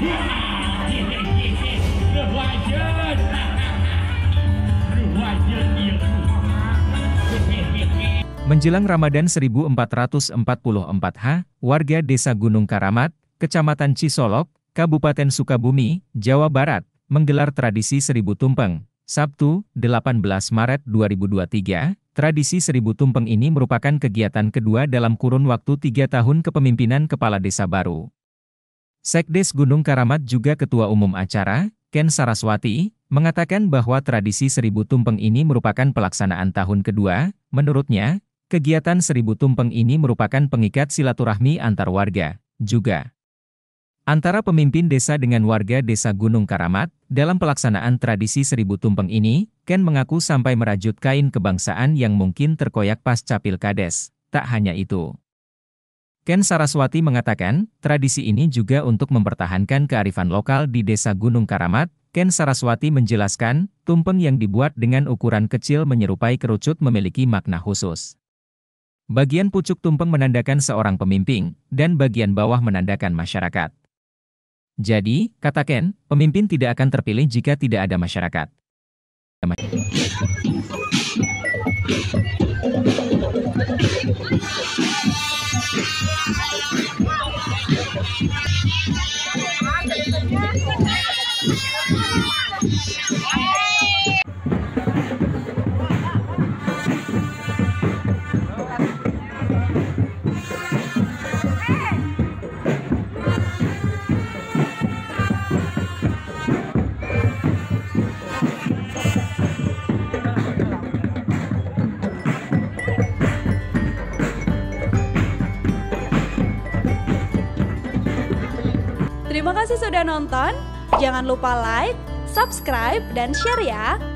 Menjelang Ramadan 1444 warga Desa Gunung Karamat, Kecamatan Cisolok, Kabupaten Sukabumi, Jawa Barat, menggelar tradisi Seribu Tumpeng. Sabtu, 18 Maret 2023, tradisi Seribu Tumpeng ini merupakan kegiatan kedua dalam kurun waktu 3 tahun kepemimpinan Kepala Desa baru. Sekdes Gunung Karamat juga Ketua Umum acara, Ken Saraswati, mengatakan bahwa tradisi Seribu Tumpeng ini merupakan pelaksanaan tahun kedua. Menurutnya, kegiatan Seribu Tumpeng ini merupakan pengikat silaturahmi antar warga, juga antara pemimpin desa dengan warga Desa Gunung Karamat. Dalam pelaksanaan tradisi Seribu Tumpeng ini, Ken mengaku sampai merajut kain kebangsaan yang mungkin terkoyak pasca Pilkades. Tak hanya itu, Ken Saraswati mengatakan, tradisi ini juga untuk mempertahankan kearifan lokal di Desa Gunung Karamat. Ken Saraswati menjelaskan, tumpeng yang dibuat dengan ukuran kecil menyerupai kerucut memiliki makna khusus. Bagian pucuk tumpeng menandakan seorang pemimpin, dan bagian bawah menandakan masyarakat. Jadi, kata Ken, pemimpin tidak akan terpilih jika tidak ada masyarakat. Terima kasih sudah nonton, jangan lupa like, subscribe, dan share ya!